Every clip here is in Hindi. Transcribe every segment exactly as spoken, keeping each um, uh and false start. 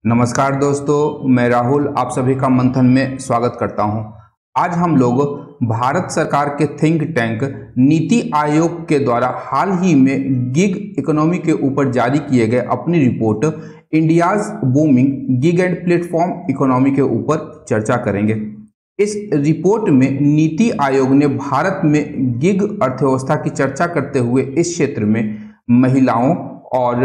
नमस्कार दोस्तों, मैं राहुल आप सभी का मंथन में स्वागत करता हूं। आज हम लोग भारत सरकार के थिंक टैंक नीति आयोग के द्वारा हाल ही में गिग इकोनॉमी के ऊपर जारी किए गए अपनी report India's booming gig and platform economy के ऊपर चर्चा करेंगे। इस रिपोर्ट में नीति आयोग ने भारत में गिग अर्थव्यवस्था की चर्चा करते हुए इस क्षेत्र में महिलाओं और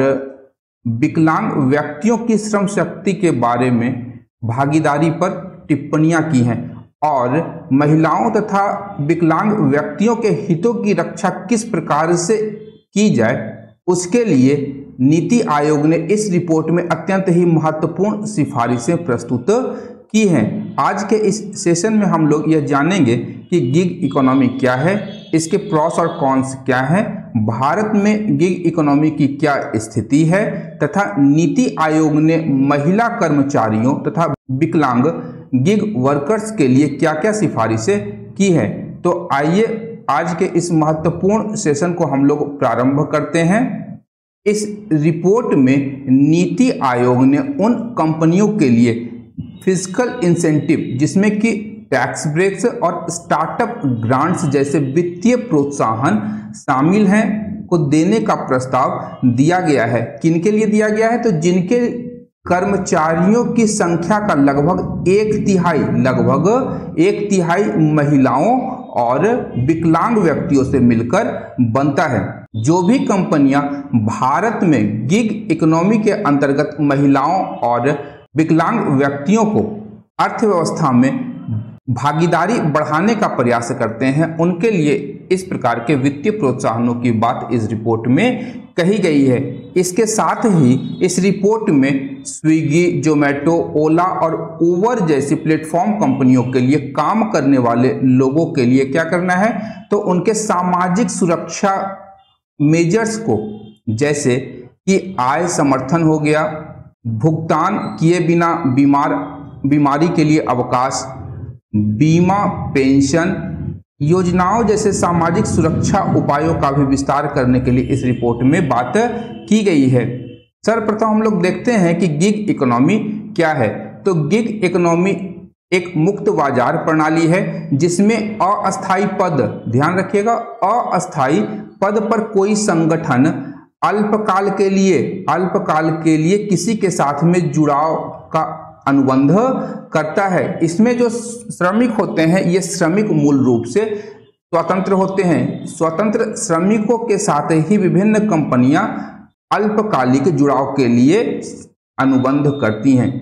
विकलांग व्यक्तियों की श्रम शक्ति के बारे में भागीदारी पर टिप्पणियां की हैं और महिलाओं तथा विकलांग व्यक्तियों के हितों की रक्षा किस प्रकार से की जाए उसके लिए नीति आयोग ने इस रिपोर्ट में अत्यंत ही महत्वपूर्ण सिफारिशें प्रस्तुत की हैं। आज के इस सेशन में हम लोग यह जानेंगे कि गिग इकोनॉमी क्या है, इसके प्रॉस और कॉन्स क्या हैं, भारत में गिग इकोनॉमी की क्या स्थिति है तथा नीति आयोग ने महिला कर्मचारियों तथा विकलांग गिग वर्कर्स के लिए क्या क्या सिफारिशें की है। तो आइए आज के इस महत्वपूर्ण सेशन को हम लोग प्रारंभ करते हैं। इस रिपोर्ट में नीति आयोग ने उन कंपनियों के लिए फिजिकल इंसेंटिव जिसमें कि टैक्स ब्रेक्स और स्टार्टअप ग्रांट्स जैसे वित्तीय प्रोत्साहन शामिल हैं को देने का प्रस्ताव दिया गया है। किन के लिए दिया गया है? तो जिनके कर्मचारियों की संख्या का लगभग एक तिहाई लगभग एक तिहाई महिलाओं और विकलांग व्यक्तियों से मिलकर बनता है। जो भी कंपनियां भारत में गिग इकोनॉमी के अंतर्गत महिलाओं और विकलांग व्यक्तियों को अर्थव्यवस्था में भागीदारी बढ़ाने का प्रयास करते हैं, उनके लिए इस प्रकार के वित्तीय प्रोत्साहनों की बात इस रिपोर्ट में कही गई है। इसके साथ ही इस रिपोर्ट में स्विगी, जोमेटो, ओला और उबर जैसी प्लेटफॉर्म कंपनियों के लिए काम करने वाले लोगों के लिए क्या करना है, तो उनके सामाजिक सुरक्षा मेजर्स को, जैसे कि आय समर्थन हो गया, भुगतान किए बिना बीमार बीमारी के लिए अवकाश, बीमा, पेंशन योजनाओं जैसे सामाजिक सुरक्षा उपायों का भी विस्तार करने के लिए इस रिपोर्ट में बात की गई है। सर्वप्रथम हम लोग देखते हैं कि गिग इकोनॉमी क्या है। तो गिग इकोनॉमी एक मुक्त बाजार प्रणाली है जिसमें अस्थायी पद, ध्यान रखिएगा, अस्थायी पद पर कोई संगठन अल्पकाल के लिए अल्पकाल के लिए किसी के साथ में जुड़ाव का अनुबंध करता है। इसमें जो श्रमिक होते हैं ये श्रमिक मूल रूप से स्वतंत्र होते हैं। स्वतंत्र श्रमिकों के साथ ही विभिन्न कंपनियां अल्पकालिक जुड़ाव के लिए अनुबंध करती हैं।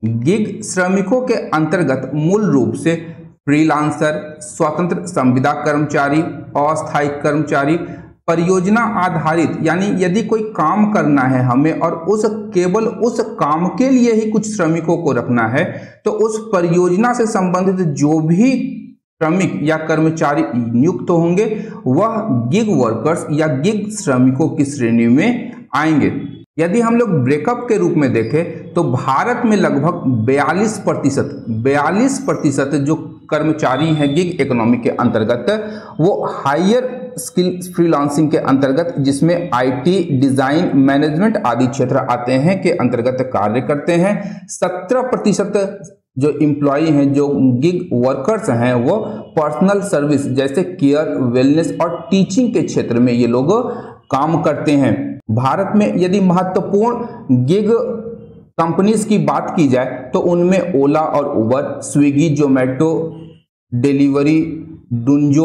गिग श्रमिकों के अंतर्गत मूल रूप से फ्रीलांसर, स्वतंत्र संविदा कर्मचारी, अस्थायी कर्मचारी, परियोजना आधारित, यानी यदि कोई काम करना है हमें और उस केवल उस काम के लिए ही कुछ श्रमिकों को रखना है, तो उस परियोजना से संबंधित जो भी श्रमिक या कर्मचारी नियुक्त होंगे वह गिग वर्कर्स या गिग श्रमिकों की श्रेणी में आएंगे। यदि हम लोग ब्रेकअप के रूप में देखें तो भारत में लगभग बयालीस प्रतिशत बयालीस प्रतिशत जो कर्मचारी हैं गिग इकोनॉमी के अंतर्गत वो हायर स्किल फ्रीलांसिंग के अंतर्गत, जिसमें आईटी, डिजाइन, मैनेजमेंट आदि क्षेत्र आते हैं, के अंतर्गत कार्य करते हैं। सत्रह प्रतिशत जो एम्प्लॉय हैं, जो गिग वर्कर्स हैं, वो पर्सनल सर्विस जैसे केयर, वेलनेस और टीचिंग के क्षेत्र में ये लोग काम करते हैं। भारत में यदि महत्वपूर्ण गिग कंपनीज की बात की जाए तो उनमें ओला और Uber, Swiggy, Zomato, delivery, Dunzo,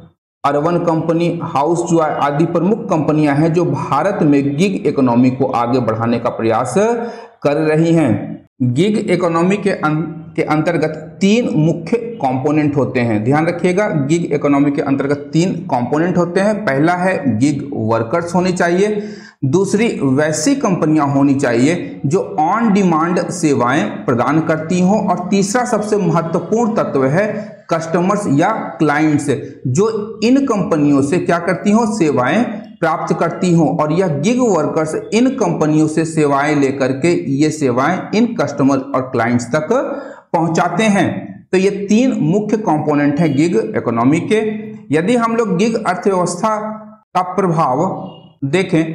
urban company, house joy आदि प्रमुख कंपनियां हैं जो भारत में गिग इकोनॉमी को आगे बढ़ाने का प्रयास कर रही हैं। गिग इकोनॉमी के अं, के अंतर्गत तीन मुख्य कंपोनेंट होते हैं, ध्यान रखिएगा। गिग इकोनॉमी के अंतर्गत तीन कंपोनेंट होते हैं। पहला है गिग वर्कर्स होनी चाहिए, दूसरी वैसी कंपनियां होनी चाहिए जो ऑन डिमांड सेवाएं प्रदान करती हों, और तीसरा सबसे महत्वपूर्ण तत्व है कस्टमर्स या क्लाइंट्स, जो इन कंपनियों से क्या करती हों, सेवाएं प्राप्त करती हों, और यह गिग वर्कर्स इन कंपनियों से सेवाएं लेकर के ये सेवाएं इन कस्टमर और क्लाइंट्स तक पहुंचाते हैं। तो ये तीन मुख्य कंपोनेंट हैं गिग इकोनॉमी के। यदि हम लोग गिग अर्थव्यवस्था का प्रभाव देखें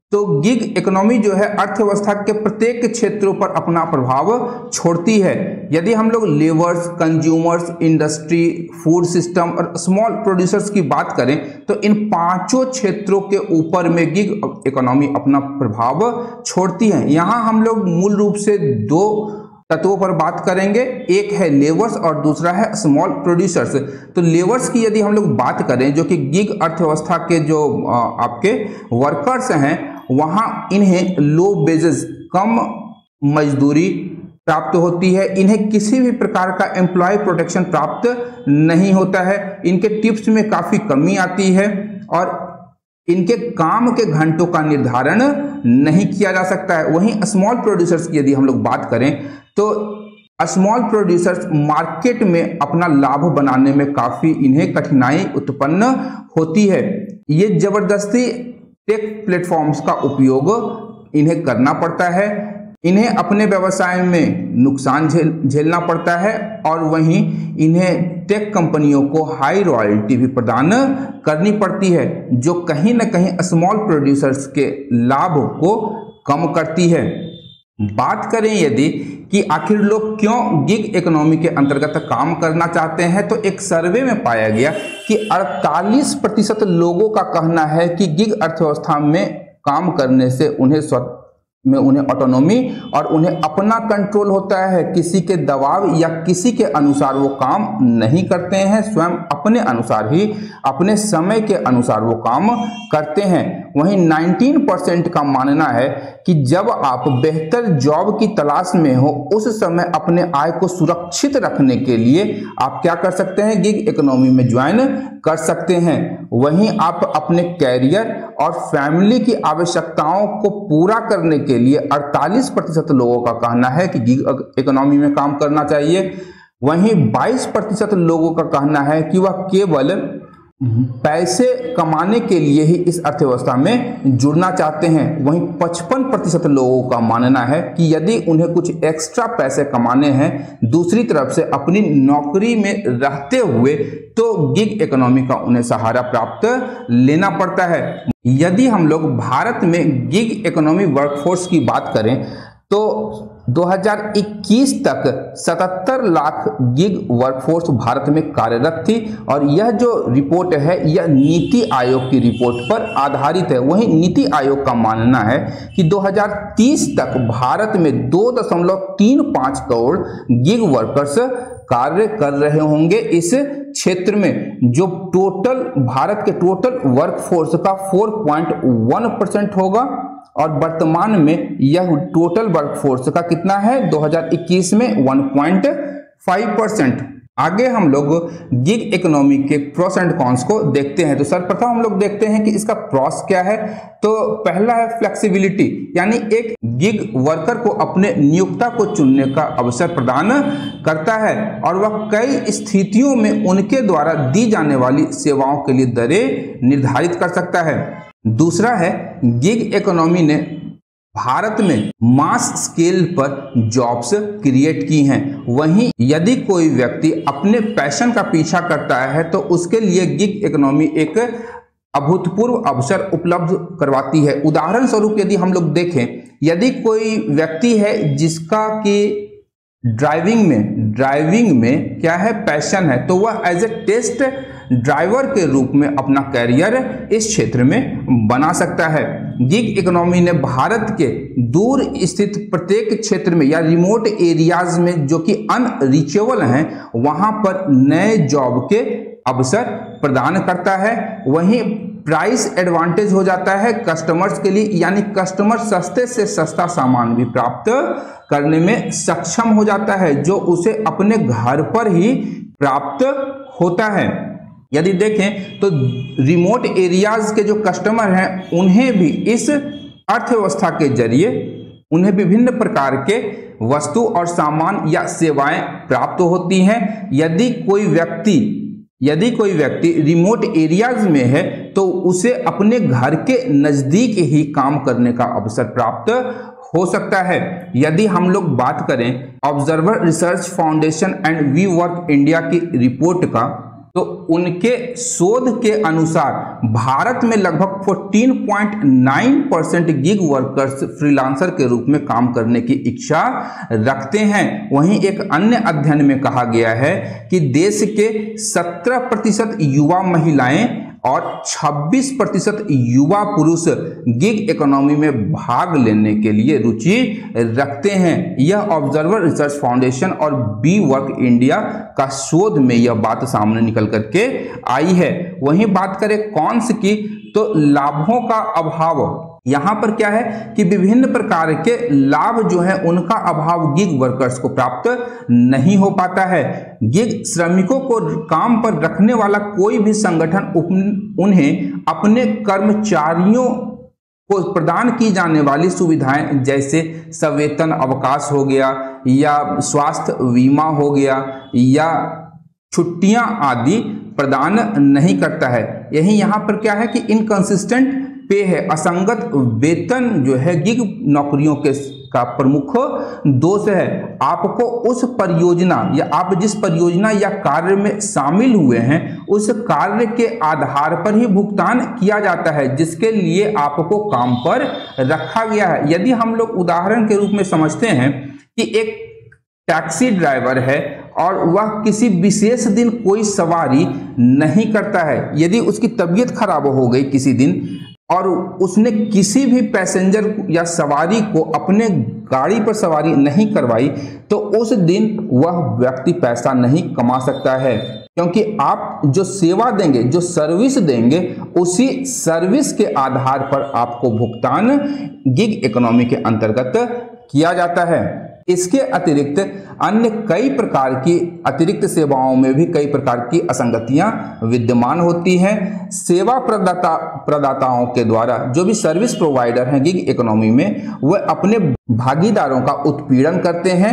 तो गिग इकोनॉमी जो है अर्थव्यवस्था के प्रत्येक क्षेत्रों पर अपना प्रभाव छोड़ती है। यदि हम लोग labours, consumers, industry, food system और स्मॉल प्रोड्यूसर्स की बात करें तो इन पांचों क्षेत्रों के ऊपर में गिग इकोनॉमी अपना प्रभाव छोड़ती है। यहाँ हम लोग मूल रूप से दो तत्वों पर बात करेंगे, एक है लेबर्स और दूसरा है स्मॉल प्रोड्यूसर्स। तो लेबर्स की यदि हम लोग बात करें जो कि गिग अर्थव्यवस्था के जो आपके वर्कर्स हैं, वहाँ इन्हें लो वेजेस, कम मजदूरी प्राप्त होती है। इन्हें किसी भी प्रकार का एम्प्लॉय प्रोटेक्शन प्राप्त नहीं होता है। इनके टिप्स में काफ़ी कमी आती है और इनके काम के घंटों का निर्धारण नहीं किया जा सकता है। वहीं स्मॉल प्रोड्यूसर्स की यदि हम लोग बात करें तो स्मॉल प्रोड्यूसर्स मार्केट में अपना लाभ बनाने में काफ़ी इन्हें कठिनाई उत्पन्न होती है। ये जबरदस्ती टेक प्लेटफॉर्म्स का उपयोग इन्हें करना पड़ता है। इन्हें अपने व्यवसाय में नुकसान झेल झेलना पड़ता है और वहीं इन्हें टेक कंपनियों को हाई रॉयल्टी भी प्रदान करनी पड़ती है, जो कहीं ना कहीं स्मॉल प्रोड्यूसर्स के लाभ को कम करती है। बात करें यदि कि आखिर लोग क्यों गिग इकोनॉमी के अंतर्गत काम करना चाहते हैं, तो एक सर्वे में पाया गया कि अड़तालीस प्रतिशत लोगों का कहना है कि गिग अर्थव्यवस्था में काम करने से उन्हें स्व में उन्हें ऑटोनॉमी और उन्हें अपना कंट्रोल होता है। किसी के दबाव या किसी के अनुसार वो काम नहीं करते हैं, स्वयं अपने अनुसार ही, अपने समय के अनुसार वो काम करते हैं। वहीं उन्नीस परसेंट का मानना है कि जब आप बेहतर जॉब की तलाश में हो उस समय अपने आय को सुरक्षित रखने के लिए आप क्या कर सकते हैं, गिग इकोनॉमी में ज्वाइन कर सकते हैं। वहीं आप अपने कैरियर और फैमिली की आवश्यकताओं को पूरा करने के लिए अड़तालीस प्रतिशत लोगों का कहना है कि गिग इकोनॉमी में काम करना चाहिए। वहीं बाईस प्रतिशत लोगों का कहना है कि वह केवल पैसे कमाने के लिए ही इस अर्थव्यवस्था में जुड़ना चाहते हैं। वहीं पचपन प्रतिशत लोगों का मानना है कि यदि उन्हें कुछ एक्स्ट्रा पैसे कमाने हैं दूसरी तरफ से अपनी नौकरी में रहते हुए, तो गिग इकोनॉमी का उन्हें सहारा प्राप्त लेना पड़ता है। यदि हम लोग भारत में गिग इकोनॉमी वर्कफोर्स की बात करें तो दो हज़ार इक्कीस तक सतहत्तर लाख गिग वर्कफोर्स भारत में कार्यरत थी और यह जो रिपोर्ट है यह नीति आयोग की रिपोर्ट पर आधारित है। वहीं नीति आयोग का मानना है कि दो हज़ार तीस तक भारत में दो दशमलव तीन पाँच करोड़ गिग वर्कर्स कार्य कर रहे होंगे इस क्षेत्र में, जो टोटल भारत के टोटल वर्कफोर्स का चार पॉइंट एक परसेंट होगा और वर्तमान में यह टोटल वर्कफोर्स का कितना है, दो हज़ार इक्कीस में एक पॉइंट पाँच परसेंट। आगे हम लोग गिग इकोनॉमी के प्रोस एंड कॉन्स को देखते हैं। तो सर्वप्रथम हम लोग देखते हैं कि इसका प्रोस क्या है। तो पहला है फ्लेक्सिबिलिटी, यानी एक गिग वर्कर को अपने नियोक्ता को चुनने का अवसर प्रदान करता है और वह कई स्थितियों में उनके द्वारा दी जाने वाली सेवाओं के लिए दरें निर्धारित कर सकता है। दूसरा है गिग इकोनॉमी ने भारत में मास स्केल पर जॉब्स क्रिएट की हैं। वहीं यदि कोई व्यक्ति अपने पैशन का पीछा करता है तो उसके लिए गिग इकोनॉमी एक अभूतपूर्व अवसर उपलब्ध करवाती है। उदाहरण स्वरूप यदि हम लोग देखें, यदि कोई व्यक्ति है जिसका कि ड्राइविंग में ड्राइविंग में क्या है, पैशन है, तो वह एज ए टेस्ट ड्राइवर के रूप में अपना कैरियर इस क्षेत्र में बना सकता है। गिग इकोनॉमी ने भारत के दूर स्थित प्रत्येक क्षेत्र में या रिमोट एरियाज में जो कि अनरीचेबल हैं वहां पर नए जॉब के अवसर प्रदान करता है। वहीं प्राइस एडवांटेज हो जाता है कस्टमर्स के लिए, यानी कस्टमर सस्ते से सस्ता सामान भी प्राप्त करने में सक्षम हो जाता है जो उसे अपने घर पर ही प्राप्त होता है। यदि देखें तो रिमोट एरियाज के जो कस्टमर हैं उन्हें भी इस अर्थव्यवस्था के जरिए उन्हें विभिन्न प्रकार के वस्तु और सामान या सेवाएं प्राप्त होती हैं। यदि कोई व्यक्ति यदि कोई व्यक्ति रिमोट एरियाज में है तो उसे अपने घर के नज़दीक ही काम करने का अवसर प्राप्त हो सकता है। यदि हम लोग बात करें observer research foundation and we work India की रिपोर्ट का, तो उनके शोध के अनुसार भारत में लगभग चौदह पॉइंट नौ परसेंट गिग वर्कर्स फ्रीलांसर के रूप में काम करने की इच्छा रखते हैं। वहीं एक अन्य अध्ययन में कहा गया है कि देश के सत्रह प्रतिशत युवा महिलाएं और छब्बीस प्रतिशत युवा पुरुष गिग इकोनॉमी में भाग लेने के लिए रुचि रखते हैं। यह ऑब्जर्वर रिसर्च फाउंडेशन और बी वर्क इंडिया का शोध में यह बात सामने निकल करके आई है। वहीं बात करें कॉन्स की, तो लाभों का अभाव, यहां पर क्या है कि विभिन्न प्रकार के लाभ जो है उनका अभाव गिग वर्कर्स को प्राप्त नहीं हो पाता है। गिग श्रमिकों को काम पर रखने वाला कोई भी संगठन उन्हें अपने कर्मचारियों को प्रदान की जाने वाली सुविधाएं जैसे सवेतन अवकाश हो गया या स्वास्थ्य बीमा हो गया या छुट्टियां आदि प्रदान नहीं करता है। यही यहाँ पर क्या है कि इनकंसिस्टेंट पे है, असंगत वेतन जो है गिग नौकरियों के का प्रमुख दोष है। आपको उस परियोजना या आप जिस परियोजना या कार्य में शामिल हुए हैं उस कार्य के आधार पर ही भुगतान किया जाता है जिसके लिए आपको काम पर रखा गया है। यदि हम लोग उदाहरण के रूप में समझते हैं कि एक टैक्सी ड्राइवर है और वह किसी विशेष दिन कोई सवारी नहीं करता है, यदि उसकी तबीयत खराब हो गई किसी दिन और उसने किसी भी पैसेंजर या सवारी को अपने गाड़ी पर सवारी नहीं करवाई तो उस दिन वह व्यक्ति पैसा नहीं कमा सकता है, क्योंकि आप जो सेवा देंगे, जो सर्विस देंगे, उसी सर्विस के आधार पर आपको भुगतान गिग इकोनॉमी के अंतर्गत किया जाता है। इसके अतिरिक्त अन्य कई प्रकार की अतिरिक्त सेवाओं में भी कई प्रकार की असंगतियां विद्यमान होती हैं। सेवा प्रदाता प्रदाताओं के द्वारा जो भी सर्विस प्रोवाइडर हैं गिग इकोनॉमी में, वह अपने भागीदारों का उत्पीड़न करते हैं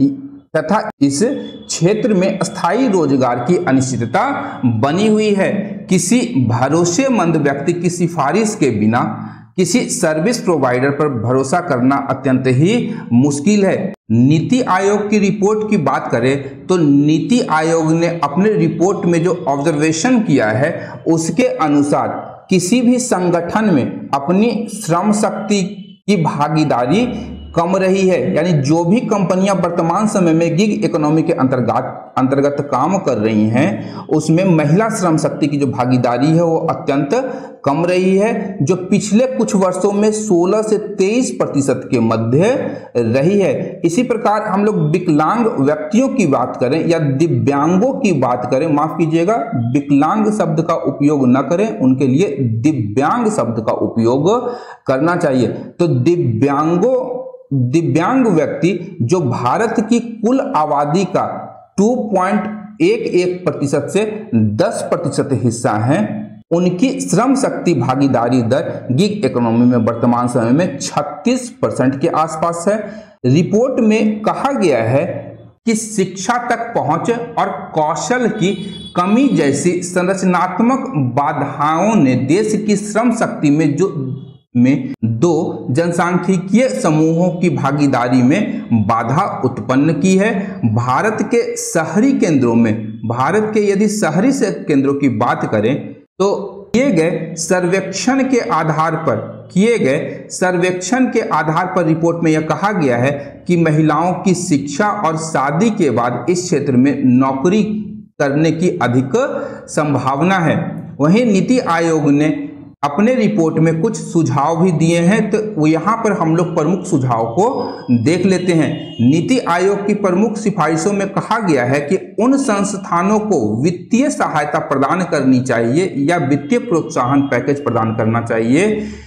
तथा इस क्षेत्र में स्थायी रोजगार की अनिश्चितता बनी हुई है। किसी भरोसेमंद व्यक्ति की सिफारिश के बिना किसी सर्विस प्रोवाइडर पर भरोसा करना अत्यंत ही मुश्किल है। नीति आयोग की रिपोर्ट की बात करें तो नीति आयोग ने अपने रिपोर्ट में जो ऑब्जर्वेशन किया है उसके अनुसार किसी भी संगठन में अपनी श्रम शक्ति की भागीदारी कम रही है, यानी जो भी कंपनियां वर्तमान समय में गिग इकोनॉमी के अंतर्गत अंतर्गत काम कर रही हैं उसमें महिला श्रम शक्ति की जो भागीदारी है वो अत्यंत कम रही है, जो पिछले कुछ वर्षों में सोलह से तेईस प्रतिशत के मध्य रही है। इसी प्रकार हम लोग विकलांग व्यक्तियों की बात करें या दिव्यांगों की बात करें, माफ कीजिएगा विकलांग शब्द का उपयोग न करें, उनके लिए दिव्यांग शब्द का उपयोग करना चाहिए। तो दिव्यांगों दिव्यांग व्यक्ति जो भारत की कुल आबादी का दो पॉइंट एक एक प्रतिशत से दस प्रतिशत हिस्सा है, उनकी श्रम शक्ति भागीदारी दर गिग इकोनॉमी में वर्तमान समय में छत्तीस परसेंट के आसपास है। रिपोर्ट में कहा गया है कि शिक्षा तक पहुंच और कौशल की कमी जैसी संरचनात्मक बाधाओं ने देश की श्रम शक्ति में जो में दो जनसांख्यिकीय समूहों की भागीदारी में बाधा उत्पन्न की है। भारत के शहरी केंद्रों में, भारत के यदि शहरी से केंद्रों की बात करें तो किए गए सर्वेक्षण के आधार पर किए गए सर्वेक्षण के आधार पर रिपोर्ट में यह कहा गया है कि महिलाओं की शिक्षा और शादी के बाद इस क्षेत्र में नौकरी करने की अधिक संभावना है। वहीं नीति आयोग ने अपने रिपोर्ट में कुछ सुझाव भी दिए हैं, तो यहाँ पर हम लोग प्रमुख सुझाव को देख लेते हैं। नीति आयोग की प्रमुख सिफारिशों में कहा गया है कि उन संस्थानों को वित्तीय सहायता प्रदान करनी चाहिए या वित्तीय प्रोत्साहन पैकेज प्रदान करना चाहिए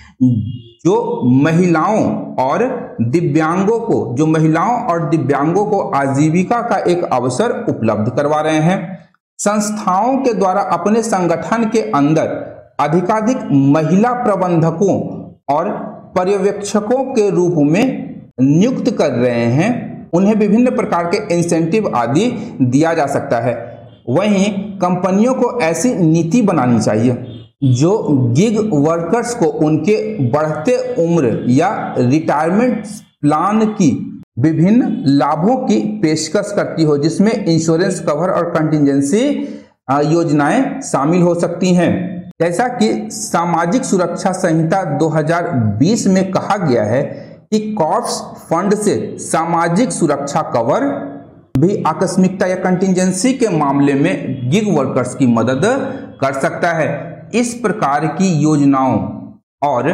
जो महिलाओं और दिव्यांगों को जो महिलाओं और दिव्यांगों को आजीविका का एक अवसर उपलब्ध करवा रहे हैं। संस्थाओं के द्वारा अपने संगठन के अंदर अधिकाधिक महिला प्रबंधकों और पर्यवेक्षकों के रूप में नियुक्त कर रहे हैं, उन्हें विभिन्न प्रकार के इंसेंटिव आदि दिया जा सकता है। वहीं कंपनियों को ऐसी नीति बनानी चाहिए जो गिग वर्कर्स को उनके बढ़ते उम्र या रिटायरमेंट प्लान की विभिन्न लाभों की पेशकश करती हो, जिसमें इंश्योरेंस कवर और कंटिजेंसी योजनाएं शामिल हो सकती हैं। जैसा कि सामाजिक सुरक्षा संहिता दो हज़ार बीस में कहा गया है कि कॉर्प्स फंड से सामाजिक सुरक्षा कवर भी आकस्मिकता या कंटिजेंसी के मामले में गिग वर्कर्स की मदद कर सकता है। इस प्रकार की योजनाओं और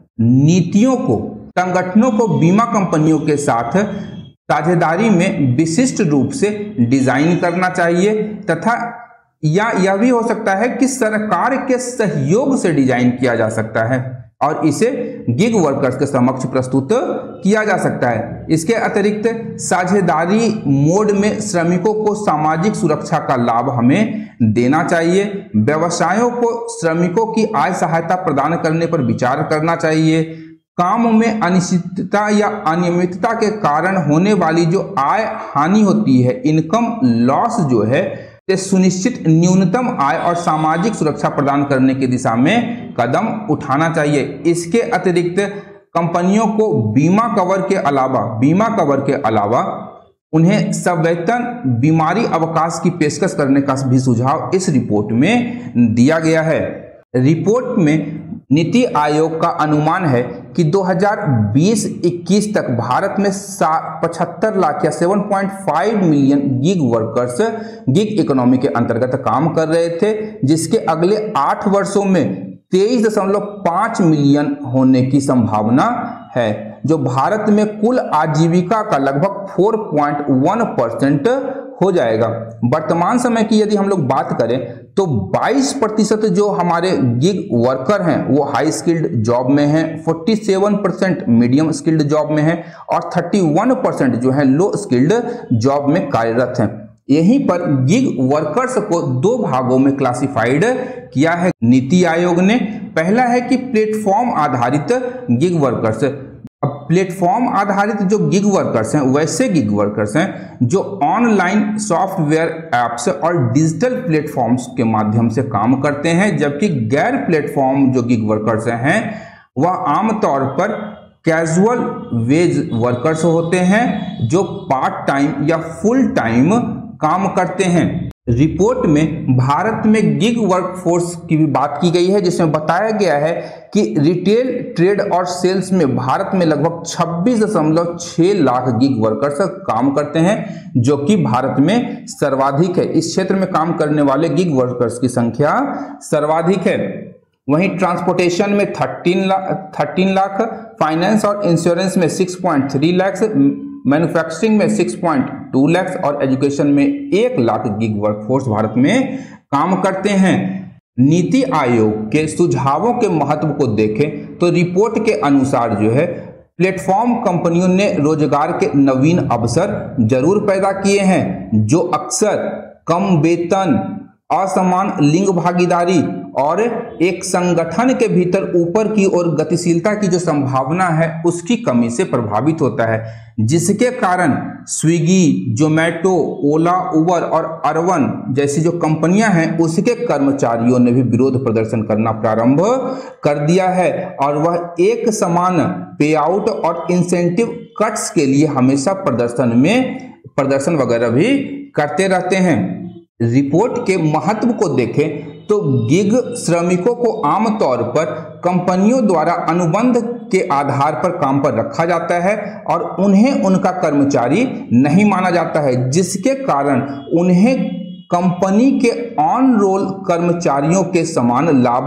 नीतियों को संगठनों को बीमा कंपनियों के साथ साझेदारी में विशिष्ट रूप से डिजाइन करना चाहिए तथा या यह भी हो सकता है कि सरकार के सहयोग से डिजाइन किया जा सकता है और इसे गिग वर्कर्स के समक्ष प्रस्तुत किया जा सकता है। इसके अतिरिक्त साझेदारी मोड में श्रमिकों को सामाजिक सुरक्षा का लाभ हमें देना चाहिए। व्यवसायों को श्रमिकों की आय सहायता प्रदान करने पर विचार करना चाहिए। काम में अनिश्चितता या अनियमितता के कारण होने वाली जो आय हानि होती है, इनकम लॉस जो है, सुनिश्चित न्यूनतम आय और सामाजिक सुरक्षा प्रदान करने की दिशा में कदम उठाना चाहिए। इसके अतिरिक्त कंपनियों को बीमा कवर के अलावा बीमा कवर के अलावा उन्हें सवेतन बीमारी अवकाश की पेशकश करने का भी सुझाव इस रिपोर्ट में दिया गया है। रिपोर्ट में नीति आयोग का अनुमान है कि दो हज़ार बीस इक्कीस तक भारत में पचहत्तर लाख या सात पॉइंट पाँच million gig workers gig economy के अंतर्गत काम कर रहे थे, जिसके अगले आठ वर्षों में तेईस दशमलव पाँच मिलियन होने की संभावना है, जो भारत में कुल आजीविका का लगभग चार पॉइंट एक परसेंट हो जाएगा। वर्तमान समय की यदि हम लोग बात करें तो बाईस प्रतिशत जो हमारे गिग वर्कर हैं वो हाई स्किल्ड जॉब में हैं, सैंतालीस परसेंट मीडियम स्किल्ड जॉब में हैं और इकतीस परसेंट जो है लो स्किल्ड जॉब में कार्यरत हैं। यहीं पर गिग वर्कर्स को दो भागों में क्लासिफाइड किया है नीति आयोग ने। पहला है कि प्लेटफॉर्म आधारित गिग वर्कर्स। अब प्लेटफॉर्म आधारित जो गिग वर्कर्स हैं वैसे गिग वर्कर्स हैं जो ऑनलाइन सॉफ्टवेयर एप्स और डिजिटल प्लेटफॉर्म्स के माध्यम से काम करते हैं, जबकि गैर प्लेटफॉर्म जो गिग वर्कर्स हैं वह आमतौर पर कैजुअल वेज वर्कर्स होते हैं जो पार्ट टाइम या फुल टाइम काम करते हैं। रिपोर्ट में भारत में गिग वर्कफोर्स की भी बात की गई है, जिसमें बताया गया है कि रिटेल ट्रेड और सेल्स में भारत में लगभग छब्बीस दशमलव छह लाख गिग वर्कर्स काम करते हैं, जो कि भारत में सर्वाधिक है। इस क्षेत्र में काम करने वाले गिग वर्कर्स की संख्या सर्वाधिक है। वहीं ट्रांसपोर्टेशन में thirteen lakh thirteen lakh, finance और इंश्योरेंस में six point three lakh, manufacturing में सिक्स पॉइंट टू लाख और एजुकेशन में एक लाख गिग वर्कफोर्स भारत में काम करते हैं। नीति आयोग के सुझावों के महत्व को देखें तो रिपोर्ट के अनुसार जो है प्लेटफॉर्म कंपनियों ने रोजगार के नवीन अवसर जरूर पैदा किए हैं, जो अक्सर कम वेतन, असमान लिंग भागीदारी और एक संगठन के भीतर ऊपर की ओर गतिशीलता की जो संभावना है उसकी कमी से प्रभावित होता है, जिसके कारण स्विगी, जोमेटो, ओला, उबर और अर्बन जैसी जो कंपनियां हैं उसके कर्मचारियों ने भी विरोध प्रदर्शन करना प्रारंभ कर दिया है और वह एक समान पे आउट और इंसेंटिव कट्स के लिए हमेशा प्रदर्शन में प्रदर्शन वगैरह भी करते रहते हैं। रिपोर्ट के महत्व को देखें तो गिग श्रमिकों को आमतौर पर कंपनियों द्वारा अनुबंध के आधार पर काम पर रखा जाता है और उन्हें उनका कर्मचारी नहीं माना जाता है, जिसके कारण उन्हें कंपनी के ऑन रोल कर्मचारियों के समान लाभ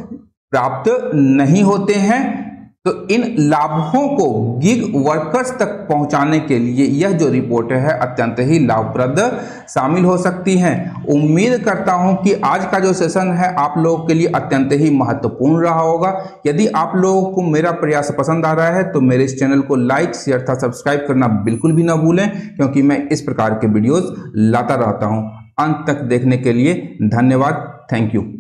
प्राप्त नहीं होते हैं। तो इन लाभों को गिग वर्कर्स तक पहुंचाने के लिए यह जो रिपोर्ट है अत्यंत ही लाभप्रद शामिल हो सकती है। उम्मीद करता हूं कि आज का जो सेशन है आप लोगों के लिए अत्यंत ही महत्वपूर्ण रहा होगा। यदि आप लोगों को मेरा प्रयास पसंद आ रहा है तो मेरे इस चैनल को लाइक, शेयर तथा सब्सक्राइब करना बिल्कुल भी ना भूलें, क्योंकि मैं इस प्रकार के वीडियोस लाता रहता हूं। अंत तक देखने के लिए धन्यवाद। Thank you.